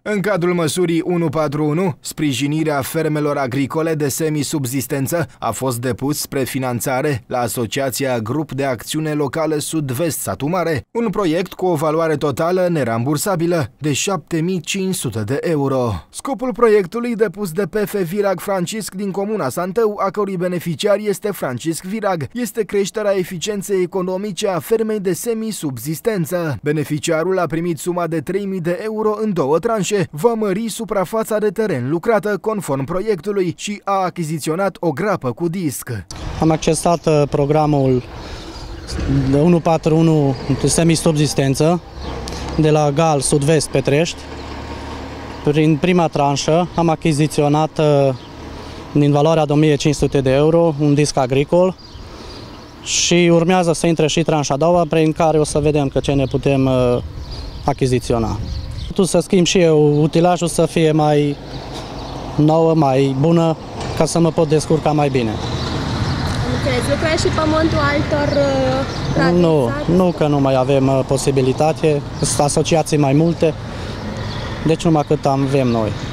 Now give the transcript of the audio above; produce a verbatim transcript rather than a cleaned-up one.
În cadrul măsurii unu patru unu, sprijinirea fermelor agricole de semisubzistență a fost depus spre finanțare la Asociația Grup de Acțiune Locală Sud-Vest Satu Mare, un proiect cu o valoare totală nerambursabilă de șapte mii cinci sute de euro. Scopul proiectului depus de P F Virag Francisc din comuna Santău, a cărui beneficiar este Francisc Virag, este creșterea eficienței economice a fermei de semisubzistență. Beneficiarul a primit suma de trei mii de euro în două tranșe, va mări suprafața de teren lucrată conform proiectului și a achiziționat o grapă cu disc. Am accesat programul de unu patru unu de semisubzistență de la Gal Sud-Vest Petrești. Prin prima tranșă am achiziționat din valoarea de o mie cinci sute de euro un disc agricol și urmează să intre și tranșa a doua, prin care o să vedem că ce ne putem achiziționa. Să schimb și eu utilajul să fie mai nouă, mai bună, ca să mă pot descurca mai bine. Înțeles, lucrați și pământul altor uh, Nu, nu că nu mai avem uh, posibilitate, sunt asociații mai multe, deci numai cât avem noi.